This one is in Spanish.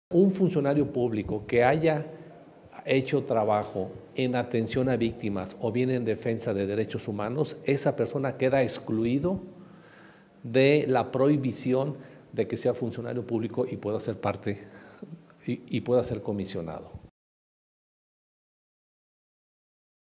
Un funcionario público que haya hecho trabajo en atención a víctimas o bien en defensa de derechos humanos, esa persona queda excluido de la prohibición de que sea funcionario público y pueda ser parte y pueda ser comisionado.